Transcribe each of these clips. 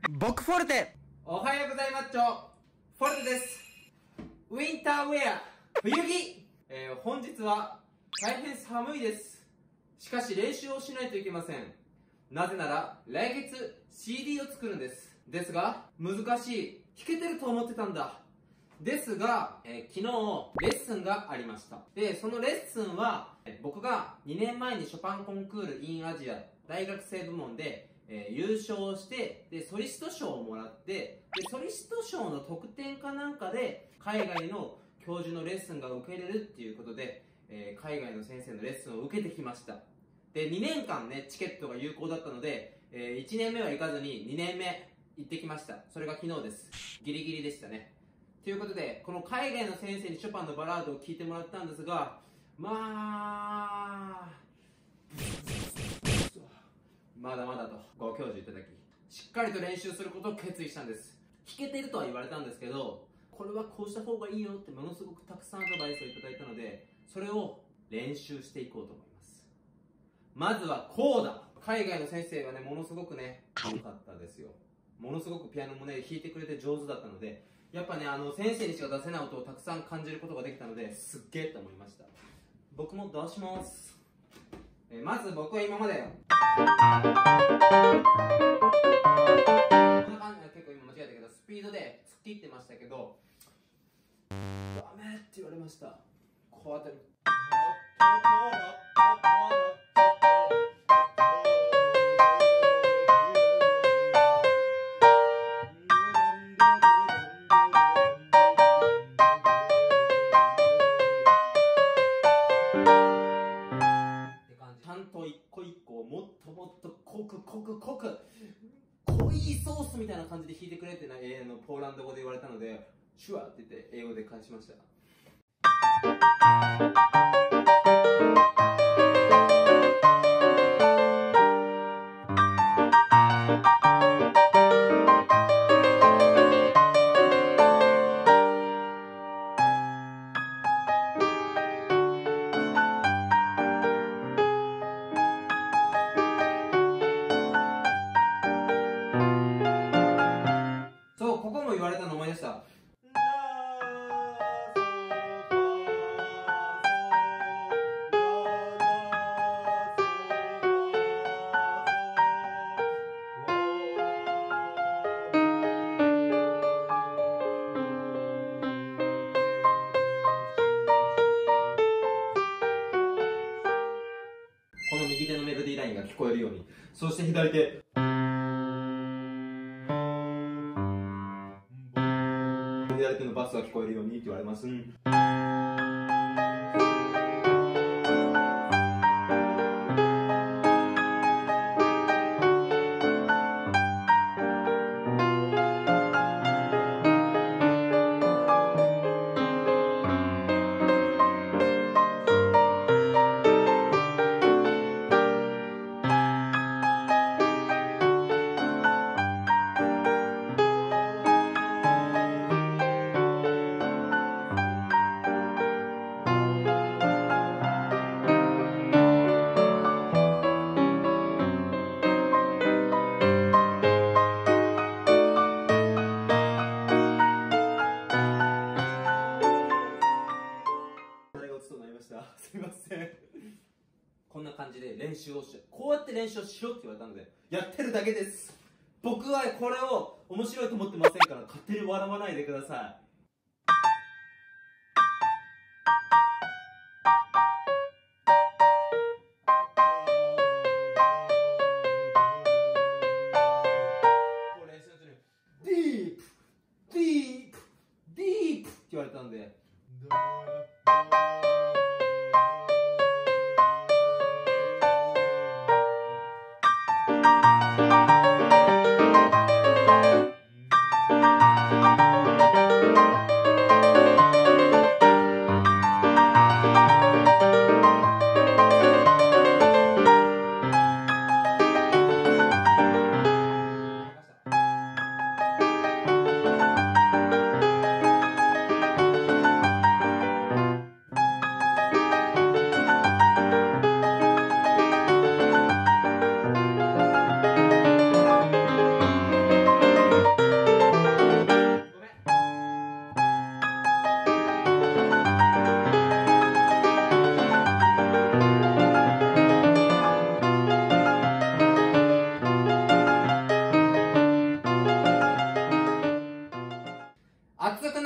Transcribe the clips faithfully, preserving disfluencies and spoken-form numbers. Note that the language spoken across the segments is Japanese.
僕フォルテ。 おはようございます。フォルテです。ウィンターウェア冬着、えー、本日は大変寒いです。しかし練習をしないといけません。なぜなら来月 シーディー を作るんです。ですが難しい。弾けてると思ってたんだ。ですが、えー、昨日レッスンがありました。でそのレッスンは僕がにねんまえにショパンコンクール in アジア大学生部門でえー、優勝して、でソリスト賞をもらって、でソリスト賞の特典かなんかで海外の教授のレッスンが受けれるっていうことで、えー、海外の先生のレッスンを受けてきました。でにねんかんねチケットが有効だったので、えー、いちねんめは行かずににねんめ行ってきました。それが昨日です。ギリギリでしたね。ということでこの海外の先生にショパンのバラードを聴いてもらったんですが、まあまだまだとご教授いただき、しっかりと練習することを決意したんです。弾けてるとは言われたんですけど、これはこうした方がいいよってものすごくたくさんアドバイスをいただいたので、それを練習していこうと思います。まずはコーダ。海外の先生はねものすごくね良かったですよ。ものすごくピアノもね弾いてくれて上手だったので、やっぱねあの先生にしか出せない音をたくさん感じることができたので、すっげえと思いました。僕も出します。えー、まず僕は今までこんな感じで結構今間違えたけどスピードで突っ切ってましたけど、ダメって言われました。こうやって一個一個もっともっと濃く濃く濃く濃いソースみたいな感じで弾いてくれってな、えー、のポーランド語で言われたので、シュワって言って英語で返しました。そう、ここも言われたの思い出した。この右手のメロディーラインが聞こえるように、そして左手左手のバスが聞こえるようにって言われます。すみません。こんな感じで練習をして、こうやって練習をしろって言われたのでやってるだけです。僕はこれを面白いと思ってませんから勝手に笑わないでください。こう練習するディープディープディープって言われたんで、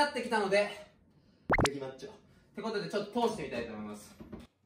なってきたので、できまっちょってことでちょっと通してみたいと思います。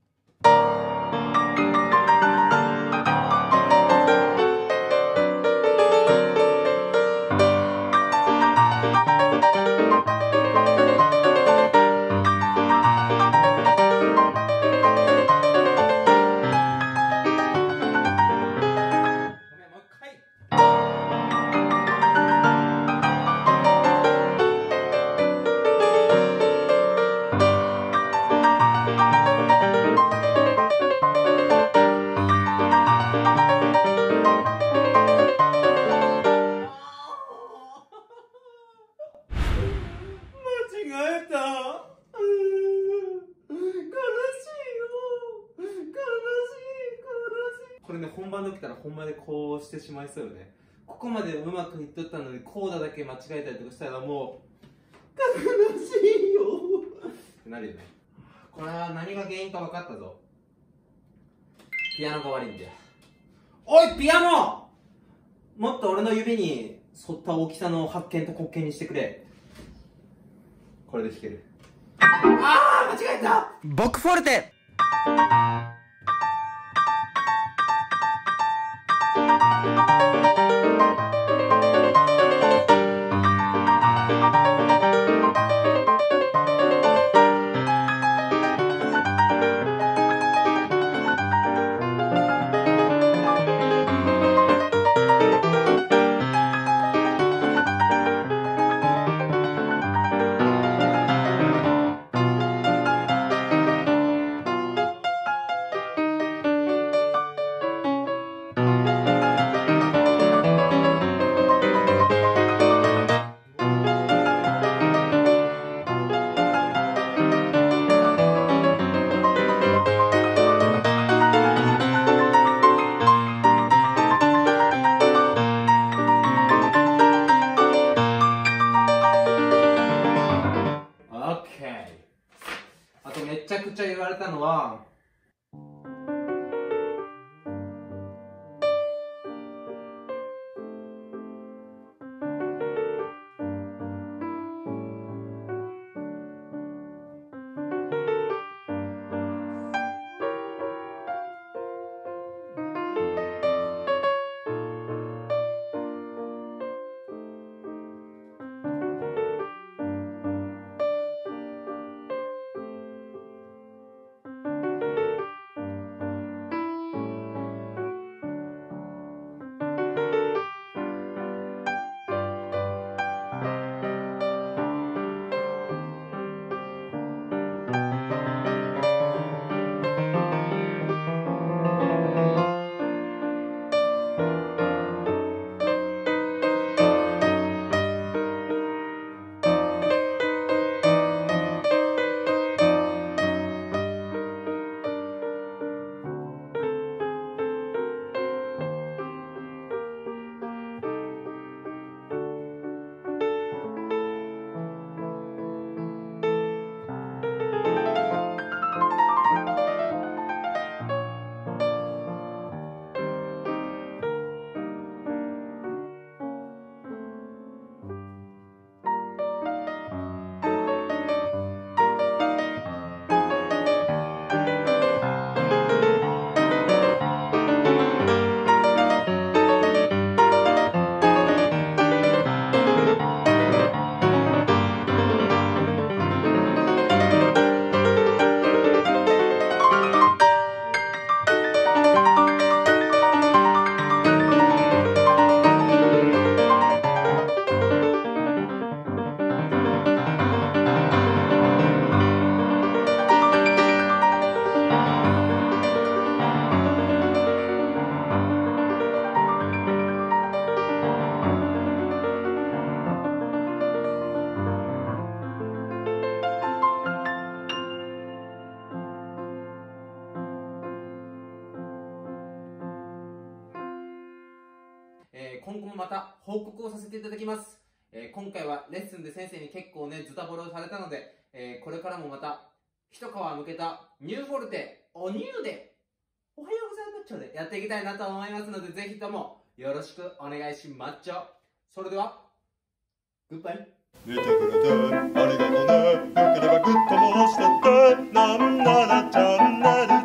これね、本番で起きたらほんまでこうしてしまいそうよね。ここまでうまくいっとったのにコーダだけ間違えたりとかしたらもう悲しいよってなるよね。これは何が原因か分かったぞ。ピアノが悪いんだよ。おいピアノ、もっと俺の指に沿った大きさの発見と黒鍵にしてくれ。これで弾ける。ああ間違えた。ボックフォルテ。あとめちゃくちゃ言われたのは、えー、今後もまた報告をさせていただきます。えー、今回はレッスンで先生に結構ねズタボロされたので、えー、これからもまた一皮むけたニューフォルテおニューでおはようございますちょでやっていきたいなと思いますので、ぜひともよろしくお願いしますちょ。それではグッバイ。 見てくれてありがとね。よければグッドも押してって。なんならチャンネル